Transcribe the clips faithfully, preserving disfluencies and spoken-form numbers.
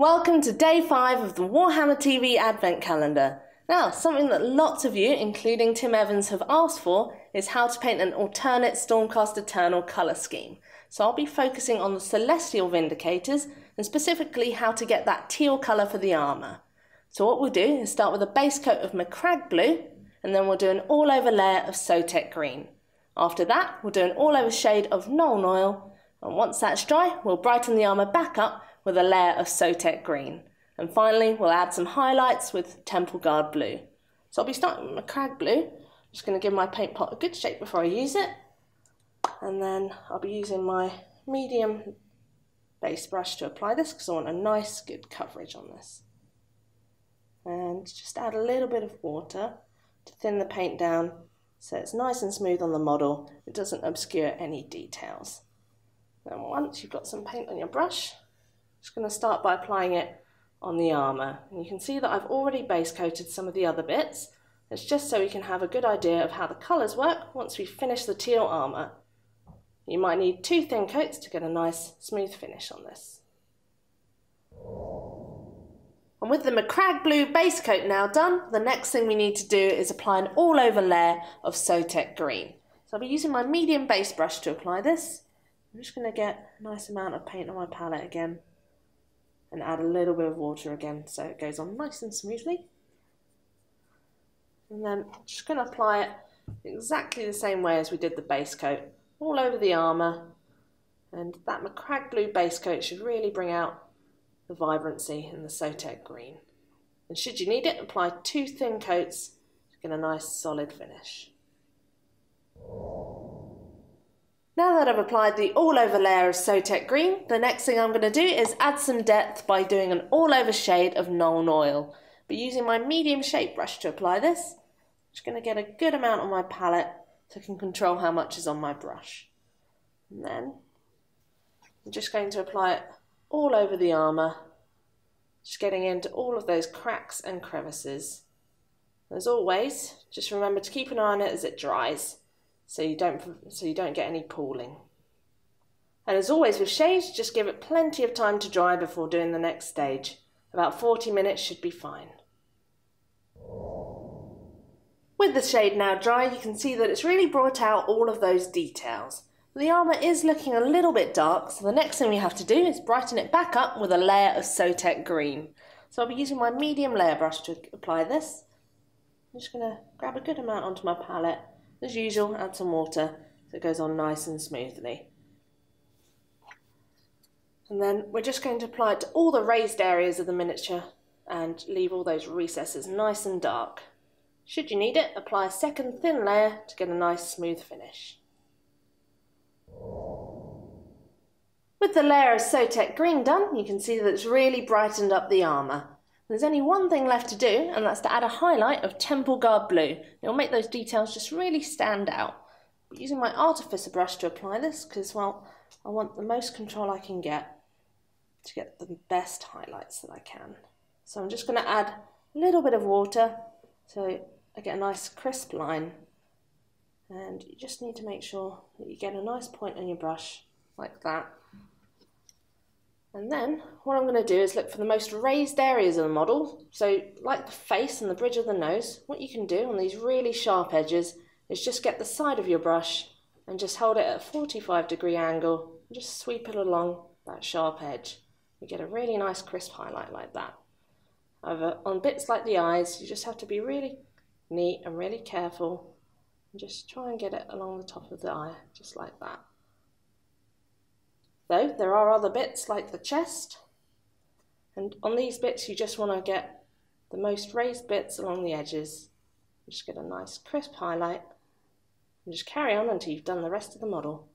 Welcome to day five of the Warhammer T V Advent Calendar. Now, something that lots of you, including Tim Evans, have asked for is how to paint an alternate Stormcast Eternal colour scheme. So I'll be focusing on the Celestial Vindicators and specifically how to get that teal colour for the armour. So what we'll do is start with a base coat of Macragge blue and then we'll do an all over layer of Sotek green. After that, we'll do an all over shade of Nuln Oil, and once that's dry, we'll brighten the armour back up with a layer of Sotek green. And finally, we'll add some highlights with Temple Guard blue. So I'll be starting with Macragge blue. I'm just going to give my paint pot a good shake before I use it. And then I'll be using my medium base brush to apply this because I want a nice, good coverage on this. And just add a little bit of water to thin the paint down so it's nice and smooth on the model. It doesn't obscure any details. Then once you've got some paint on your brush, just going to start by applying it on the armour. And you can see that I've already base coated some of the other bits. It's just so we can have a good idea of how the colours work once we finish the teal armour. You might need two thin coats to get a nice smooth finish on this. And with the Macragge blue base coat now done, the next thing we need to do is apply an all over layer of Sotek green. So I'll be using my medium base brush to apply this. I'm just going to get a nice amount of paint on my palette again and add a little bit of water again so it goes on nice and smoothly. And then I'm just going to apply it exactly the same way as we did the base coat, all over the armour. And that Macragge blue base coat should really bring out the vibrancy in the Sotek green. And should you need it, apply two thin coats to get a nice solid finish. Now that I've applied the all over layer of Sotek green, the next thing I'm going to do is add some depth by doing an all over shade of Nuln Oil. But using my medium shape brush to apply this, I'm just going to get a good amount on my palette so I can control how much is on my brush. And then I'm just going to apply it all over the armour, just getting into all of those cracks and crevices. As always, just remember to keep an eye on it as it dries, so you don't so you don't get any pooling. And as always with shades, just give it plenty of time to dry before doing the next stage. About forty minutes should be fine. With the shade now dry, you can see that it's really brought out all of those details. The armour is looking a little bit dark, so the next thing we have to do is brighten it back up with a layer of Sotek green. So I'll be using my medium layer brush to apply this. I'm just going to grab a good amount onto my palette. As usual, add some water so it goes on nice and smoothly. And then we're just going to apply it to all the raised areas of the miniature and leave all those recesses nice and dark. Should you need it, apply a second thin layer to get a nice smooth finish. With the layer of Sotek green done, you can see that it's really brightened up the armour. There's only one thing left to do, and that's to add a highlight of Temple Guard blue. It'll make those details just really stand out. I'm using my artificer brush to apply this because, well, I want the most control I can get to get the best highlights that I can. So I'm just going to add a little bit of water so I get a nice crisp line. And you just need to make sure that you get a nice point on your brush like that. And then what I'm going to do is look for the most raised areas of the model. So like the face and the bridge of the nose, what you can do on these really sharp edges is just get the side of your brush and just hold it at a forty-five degree angle and just sweep it along that sharp edge. You get a really nice crisp highlight like that. However, on bits like the eyes, you just have to be really neat and really careful and just try and get it along the top of the eye, just like that. Though there are other bits like the chest, and on these bits you just want to get the most raised bits along the edges. Just get a nice crisp highlight and just carry on until you've done the rest of the model.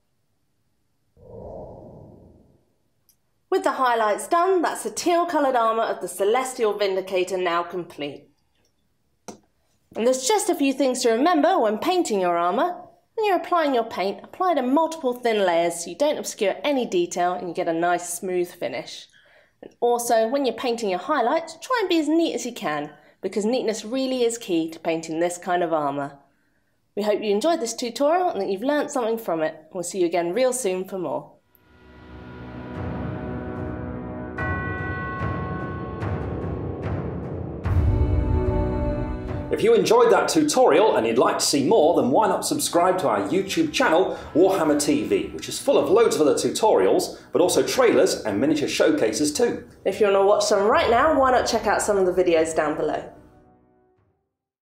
With the highlights done, that's the teal coloured armour of the Celestial Vindicator now complete. And there's just a few things to remember when painting your armour. When you're applying your paint, apply it in multiple thin layers so you don't obscure any detail and you get a nice smooth finish. And also, when you're painting your highlights, try and be as neat as you can, because neatness really is key to painting this kind of armour. We hope you enjoyed this tutorial and that you've learnt something from it. We'll see you again real soon for more. If you enjoyed that tutorial and you'd like to see more, then why not subscribe to our YouTube channel, Warhammer T V, which is full of loads of other tutorials, but also trailers and miniature showcases too. If you want to watch some right now, why not check out some of the videos down below.